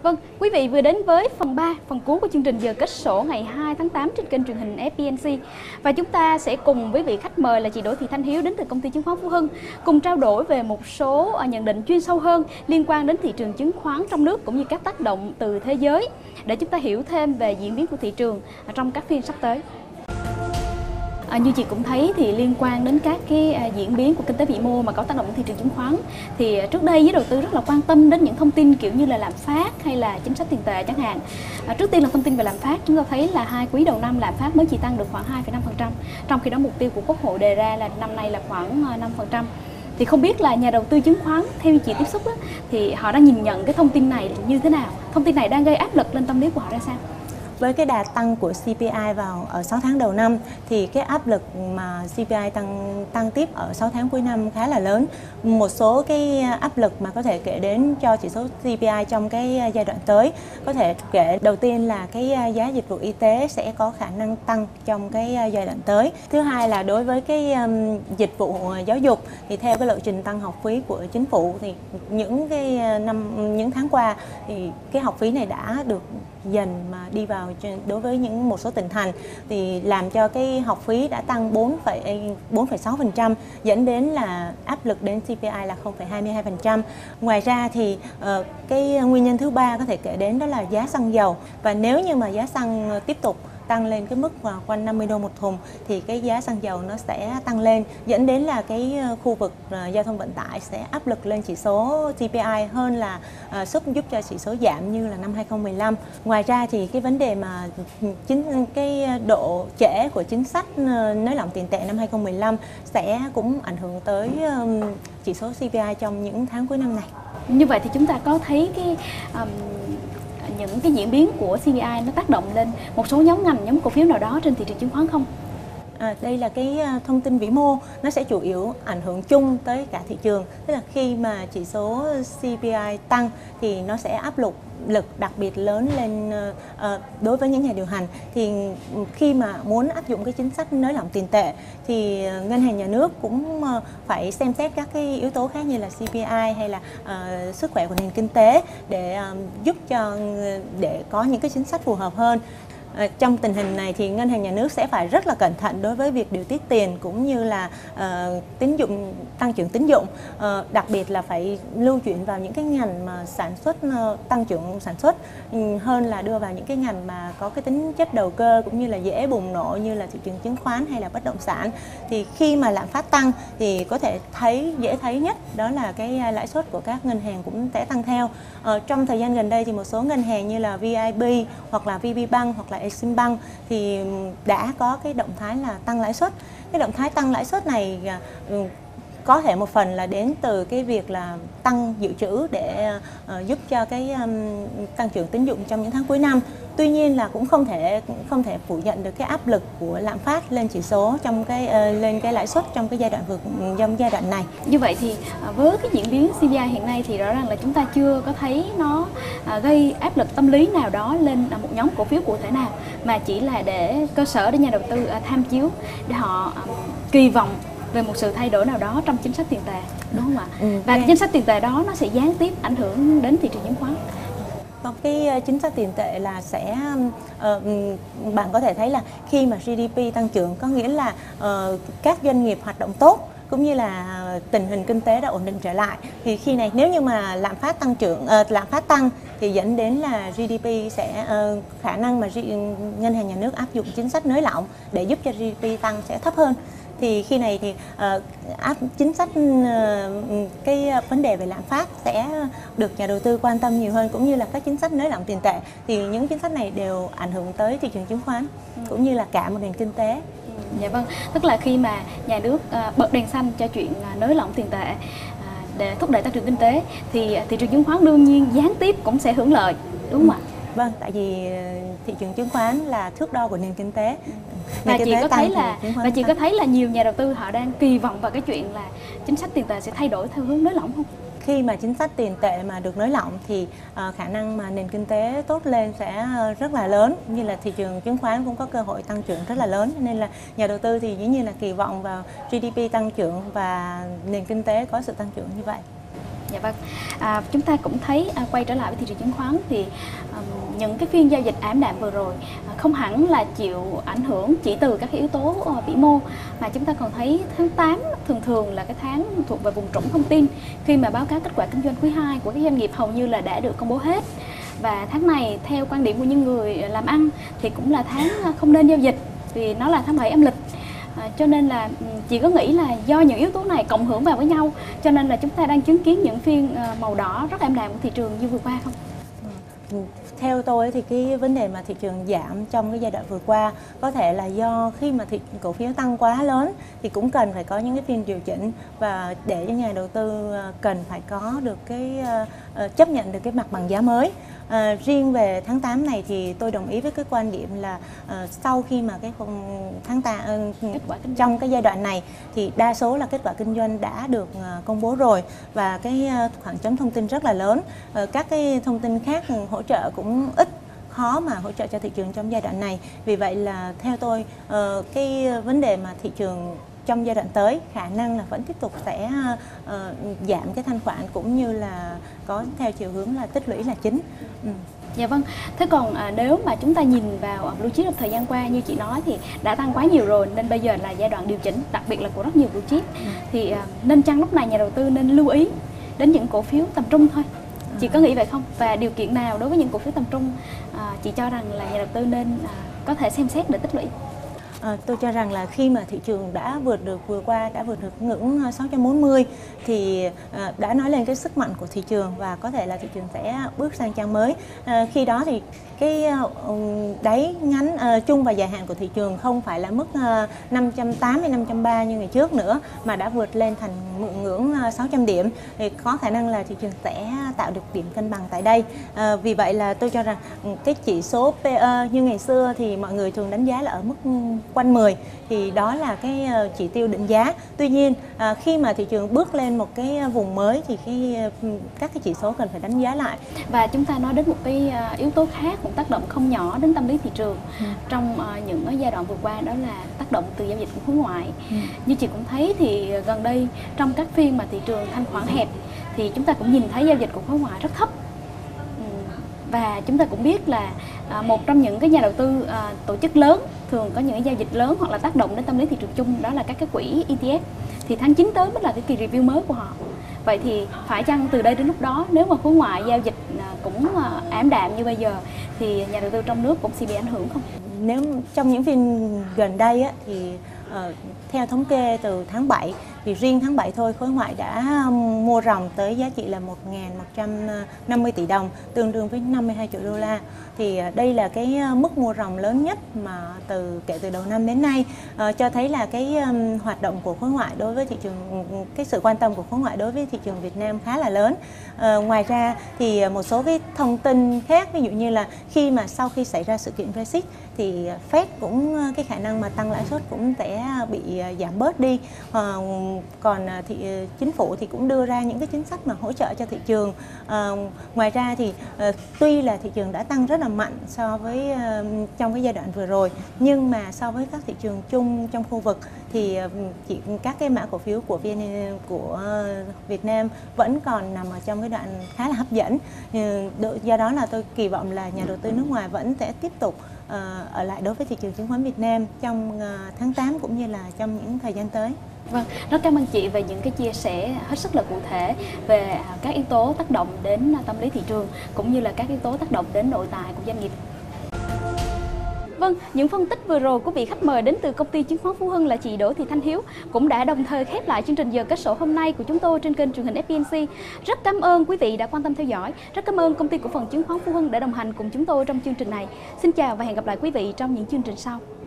Vâng, quý vị vừa đến với phần 3, phần cuối của chương trình Giờ Kết Sổ ngày 2 tháng 8 trên kênh truyền hình FPNC. Và chúng ta sẽ cùng với vị khách mời là chị Đỗ Thị Thanh Hiếu đến từ công ty chứng khoán Phú Hưng cùng trao đổi về một số nhận định chuyên sâu hơn liên quan đến thị trường chứng khoán trong nước cũng như các tác động từ thế giới để chúng ta hiểu thêm về diễn biến của thị trường trong các phiên sắp tới. Như chị cũng thấy thì liên quan đến các cái diễn biến của kinh tế vĩ mô mà có tác động đến thị trường chứng khoán thì trước đây giới đầu tư rất là quan tâm đến những thông tin kiểu như là lạm phát hay là chính sách tiền tệ chẳng hạn. Trước tiên là thông tin về lạm phát, chúng ta thấy là 2 quý đầu năm lạm phát mới chỉ tăng được khoảng 2,5%, trong khi đó mục tiêu của Quốc hội đề ra là năm nay là khoảng 5%. Thì không biết là nhà đầu tư chứng khoán theo chị tiếp xúc đó, thì họ đang nhìn nhận cái thông tin này như thế nào? Thông tin này đang gây áp lực lên tâm lý của họ ra sao? Với cái đà tăng của CPI ở 6 tháng đầu năm thì cái áp lực mà CPI tăng tiếp ở 6 tháng cuối năm khá là lớn. Một số cái áp lực mà có thể kể đến cho chỉ số CPI trong cái giai đoạn tới, có thể kể đầu tiên là cái giá dịch vụ y tế sẽ có khả năng tăng trong cái giai đoạn tới. Thứ hai là đối với cái dịch vụ giáo dục thì theo cái lộ trình tăng học phí của chính phủ thì những tháng qua thì cái học phí này đã được dần mà đi vào đối với một số tỉnh thành thì làm cho cái học phí đã tăng 4,6%, dẫn đến là áp lực đến CPI là 0,22%. Ngoài ra thì cái nguyên nhân thứ ba có thể kể đến đó là giá xăng dầu, và nếu như mà giá xăng tiếp tục tăng lên cái mức quanh 50 đô một thùng thì cái giá xăng dầu nó sẽ tăng lên, dẫn đến là cái khu vực giao thông vận tải sẽ áp lực lên chỉ số CPI hơn là giúp cho chỉ số giảm như là năm 2015. Ngoài ra thì cái vấn đề mà cái độ trễ của chính sách nới lỏng tiền tệ năm 2015 sẽ cũng ảnh hưởng tới chỉ số CPI trong những tháng cuối năm này. Như vậy thì chúng ta có thấy những cái diễn biến của CPI nó tác động lên một số nhóm ngành, nhóm cổ phiếu nào đó trên thị trường chứng khoán không? Đây là cái thông tin vĩ mô, nó sẽ chủ yếu ảnh hưởng chung tới cả thị trường. Tức là khi mà chỉ số CPI tăng thì nó sẽ áp lực đặc biệt lớn lên đối với những nhà điều hành. Thì khi mà muốn áp dụng cái chính sách nới lỏng tiền tệ thì ngân hàng nhà nước cũng phải xem xét các cái yếu tố khác như là CPI hay là sức khỏe của nền kinh tế để giúp để có những cái chính sách phù hợp hơn. Trong tình hình này thì ngân hàng nhà nước sẽ phải rất là cẩn thận đối với việc điều tiết tiền cũng như là tăng trưởng tín dụng, đặc biệt là phải lưu chuyển vào những cái ngành mà tăng trưởng sản xuất hơn là đưa vào những cái ngành mà có cái tính chất đầu cơ cũng như là dễ bùng nổ như là thị trường chứng khoán hay là bất động sản. Thì khi mà lạm phát tăng thì có thể dễ thấy nhất đó là cái lãi suất của các ngân hàng cũng sẽ tăng theo. Trong thời gian gần đây thì một số ngân hàng như là VIB hoặc là VPBank hoặc là Eximbank thì đã có cái động thái là tăng lãi suất. Cái động thái tăng lãi suất này có thể một phần là đến từ cái việc là tăng dự trữ để giúp cho cái tăng trưởng tín dụng trong những tháng cuối năm. Tuy nhiên là cũng không thể phủ nhận được cái áp lực của lạm phát lên chỉ số lên cái lãi suất trong cái giai đoạn này. Như vậy thì với cái diễn biến CPI hiện nay thì rõ ràng là chúng ta chưa có thấy nó gây áp lực tâm lý nào đó lên một nhóm cổ phiếu cụ thể nào, mà chỉ là để cơ sở để nhà đầu tư tham chiếu để họ kỳ vọng về một sự thay đổi nào đó trong chính sách tiền tệ, đúng không ạ? Và chính sách tiền tệ đó nó sẽ gián tiếp ảnh hưởng đến thị trường chứng khoán. Cái chính sách tiền tệ là bạn có thể thấy là khi mà GDP tăng trưởng có nghĩa là các doanh nghiệp hoạt động tốt cũng như là tình hình kinh tế đã ổn định trở lại, thì khi này nếu như mà lạm phát tăng thì dẫn đến là GDP sẽ khả năng mà ngân hàng nhà nước áp dụng chính sách nới lỏng để giúp cho GDP tăng sẽ thấp hơn. Thì khi này thì chính sách cái vấn đề về lạm phát sẽ được nhà đầu tư quan tâm nhiều hơn, cũng như là các chính sách nới lỏng tiền tệ, thì những chính sách này đều ảnh hưởng tới thị trường chứng khoán cũng như là cả một nền kinh tế. Dạ vâng, tức là khi mà nhà nước bật đèn xanh cho chuyện nới lỏng tiền tệ để thúc đẩy tăng trưởng kinh tế thì thị trường chứng khoán đương nhiên gián tiếp cũng sẽ hưởng lợi, đúng không ạ? Vâng, tại vì thị trường chứng khoán là thước đo của nền kinh tế. Và chị có thấy là nhiều nhà đầu tư họ đang kỳ vọng vào cái chuyện là chính sách tiền tệ sẽ thay đổi theo hướng nới lỏng không? Khi mà chính sách tiền tệ mà được nới lỏng thì khả năng mà nền kinh tế tốt lên sẽ rất là lớn, như là thị trường chứng khoán cũng có cơ hội tăng trưởng rất là lớn, nên là nhà đầu tư thì dĩ nhiên là kỳ vọng vào GDP tăng trưởng và nền kinh tế có sự tăng trưởng như vậy. Dạ vâng, chúng ta cũng thấy quay trở lại với thị trường chứng khoán thì những cái phiên giao dịch ảm đạm vừa rồi không hẳn là chịu ảnh hưởng chỉ từ các cái yếu tố vĩ mô, mà chúng ta còn thấy tháng 8 thường là cái tháng thuộc về vùng trũng thông tin, khi mà báo cáo kết quả kinh doanh quý 2 của các doanh nghiệp hầu như là đã được công bố hết. Và tháng này theo quan điểm của những người làm ăn thì cũng là tháng không nên giao dịch vì nó là tháng 7 âm lịch. Cho nên là chị có nghĩ là do những yếu tố này cộng hưởng vào với nhau cho nên là chúng ta đang chứng kiến những phiên màu đỏ rất ảm đạm của thị trường như vừa qua không? Theo tôi thì cái vấn đề mà thị trường giảm trong cái giai đoạn vừa qua có thể là do khi mà cổ phiếu tăng quá lớn thì cũng cần phải có những cái phiên điều chỉnh, và để cho nhà đầu tư cần phải có được cái chấp nhận được cái mặt bằng giá mới. Riêng về tháng 8 này thì tôi đồng ý với cái quan điểm là sau khi mà cái tháng 8 trong cái giai đoạn này thì đa số là kết quả kinh doanh đã được công bố rồi, và cái khoảng trống thông tin rất là lớn. Các cái thông tin khác hỗ trợ cũng ít, khó mà hỗ trợ cho thị trường trong giai đoạn này. Vì vậy là theo tôi cái vấn đề mà thị trường trong giai đoạn tới khả năng là vẫn tiếp tục sẽ giảm cái thanh khoản cũng như là có theo chiều hướng là tích lũy là chính. Dạ vâng, thế còn nếu mà chúng ta nhìn vào blue chip trong thời gian qua như chị nói thì đã tăng quá nhiều rồi, nên bây giờ là giai đoạn điều chỉnh, đặc biệt là của rất nhiều blue chip. Thì nên chăng lúc này nhà đầu tư nên lưu ý đến những cổ phiếu tầm trung thôi? Chị có nghĩ vậy không? Và điều kiện nào đối với những cổ phiếu tầm trung chị cho rằng là nhà đầu tư nên có thể xem xét để tích lũy? Tôi cho rằng là khi mà thị trường đã vừa qua đã vượt được ngưỡng 640 thì đã nói lên cái sức mạnh của thị trường, và có thể là thị trường sẽ bước sang trang mới. Khi đó thì cái đáy ngắn chung và dài hạn của thị trường không phải là mức 580 530 như ngày trước nữa, mà đã vượt lên thành ngưỡng 600 điểm thì có khả năng là thị trường sẽ tạo được điểm cân bằng tại đây. Vì vậy là tôi cho rằng cái chỉ số PE như ngày xưa thì mọi người thường đánh giá là ở mức quanh 10 thì đó là cái chỉ tiêu định giá. Tuy nhiên khi mà thị trường bước lên một cái vùng mới thì các cái chỉ số cần phải đánh giá lại. Và chúng ta nói đến một cái yếu tố khác cũng tác động không nhỏ đến tâm lý thị trường trong những giai đoạn vừa qua, đó là tác động từ giao dịch của khối ngoại. Như chị cũng thấy thì gần đây trong các phiên mà thị trường thanh khoản hẹp thì chúng ta cũng nhìn thấy giao dịch của khối ngoại rất thấp. Và chúng ta cũng biết là một trong những cái nhà đầu tư tổ chức lớn thường có những giao dịch lớn hoặc là tác động đến tâm lý thị trường chung, đó là các cái quỹ ETF. Thì tháng 9 tới mới là cái kỳ review mới của họ. Vậy thì phải chăng từ đây đến lúc đó nếu mà khối ngoại giao dịch cũng ảm đạm như bây giờ thì nhà đầu tư trong nước cũng sẽ bị ảnh hưởng không? Nếu trong những phiên gần đây á, thì theo thống kê từ tháng 7 thì riêng tháng 7 thôi khối ngoại đã mua ròng tới giá trị là 1.150 tỷ đồng, tương đương với 52 triệu đô la. Thì đây là cái mức mua ròng lớn nhất mà kể từ đầu năm đến nay, cho thấy là cái hoạt động của khối ngoại đối với thị trường, cái sự quan tâm của khối ngoại đối với thị trường Việt Nam khá là lớn. Ngoài ra thì một số cái thông tin khác, ví dụ như là sau khi xảy ra sự kiện Brexit thì Fed cũng cái khả năng mà tăng lãi suất cũng sẽ bị giảm bớt đi. Còn chính phủ thì cũng đưa ra những cái chính sách mà hỗ trợ cho thị trường. Ngoài ra thì tuy là thị trường đã tăng rất là mạnh so với trong cái giai đoạn vừa rồi, nhưng mà so với các thị trường chung trong khu vực thì các cái mã cổ phiếu của Việt Nam vẫn còn nằm ở trong cái đoạn khá là hấp dẫn. Do đó là tôi kỳ vọng là nhà đầu tư nước ngoài vẫn sẽ tiếp tục ở lại đối với thị trường chứng khoán Việt Nam trong tháng 8 cũng như là trong những thời gian tới. Vâng, rất cảm ơn chị về những cái chia sẻ hết sức là cụ thể về các yếu tố tác động đến tâm lý thị trường cũng như là các yếu tố tác động đến nội tại của doanh nghiệp. Vâng, những phân tích vừa rồi của vị khách mời đến từ công ty chứng khoán Phú Hưng là chị Đỗ Thị Thanh Hiếu cũng đã đồng thời khép lại chương trình giờ kết sổ hôm nay của chúng tôi trên kênh truyền hình FPNC. Rất cảm ơn quý vị đã quan tâm theo dõi. Rất cảm ơn công ty cổ phần chứng khoán Phú Hưng đã đồng hành cùng chúng tôi trong chương trình này. Xin chào và hẹn gặp lại quý vị trong những chương trình sau.